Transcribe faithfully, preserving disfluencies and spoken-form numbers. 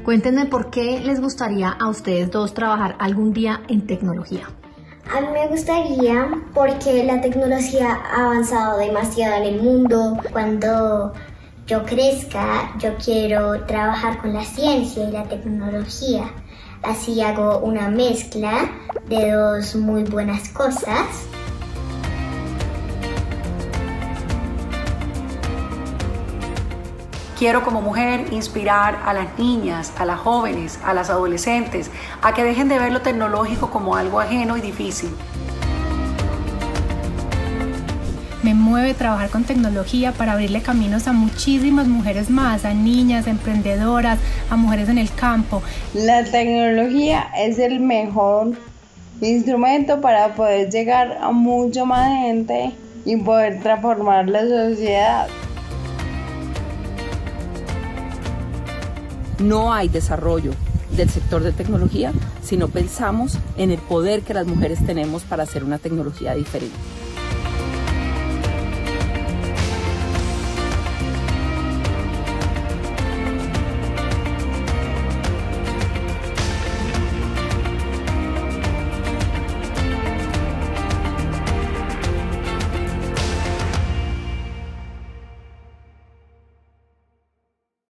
Cuéntenme por qué les gustaría a ustedes dos trabajar algún día en tecnología. A mí me gustaría porque la tecnología ha avanzado demasiado en el mundo. Cuando yo crezca, yo quiero trabajar con la ciencia y la tecnología. Así hago una mezcla de dos muy buenas cosas. Quiero como mujer inspirar a las niñas, a las jóvenes, a las adolescentes, a que dejen de ver lo tecnológico como algo ajeno y difícil. Me mueve trabajar con tecnología para abrirle caminos a muchísimas mujeres más, a niñas, a emprendedoras, a mujeres en el campo. La tecnología es el mejor instrumento para poder llegar a mucha más gente y poder transformar la sociedad. No hay desarrollo del sector de tecnología si no pensamos en el poder que las mujeres tenemos para hacer una tecnología diferente.